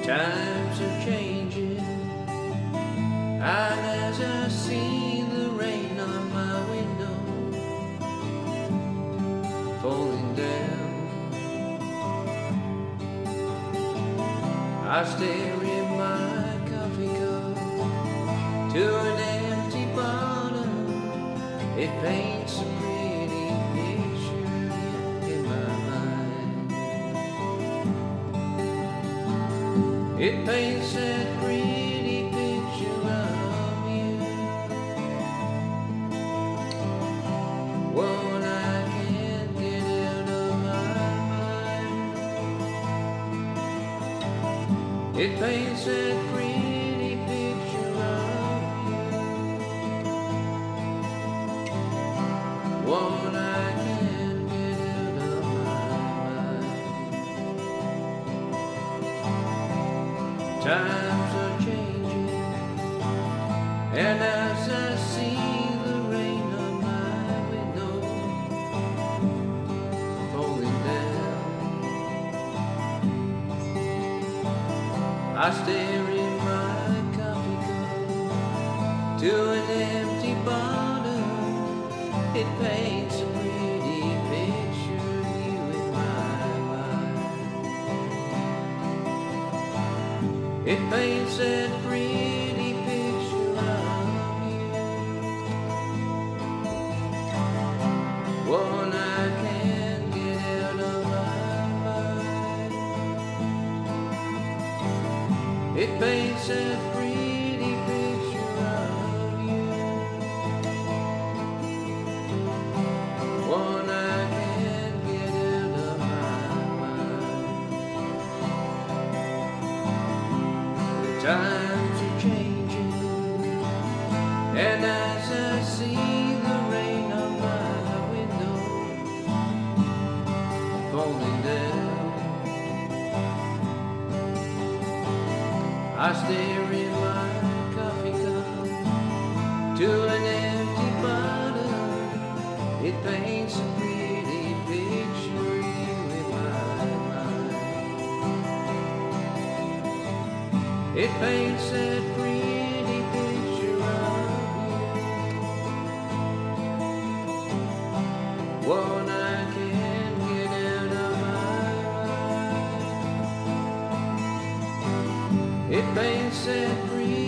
Times are changing, and as I see the rain on my window falling down, I stare in my coffee cup to an empty bottle. It paints a pretty picture in my mind. It paints that pretty picture of you, one I can't get out of my mind. It paints that pretty picture of you, one I can't get out of my mind. Times are changing, and as I see the rain on my window falling down, I stare in my coffee cup to an empty bottle. It paints a pretty picture of you in my mind. It paints that pretty picture of you, one I can't get out of my mind. It paints that pretty picture of you, one I can't get out of my mind. The times are changing, and as I see the rain on my window falling down, I stare in my coffee cup to an empty bottle. It paints a pretty picture of you in my mind. It paints that pretty picture of you, one I can't get out of my mind. It paints that pretty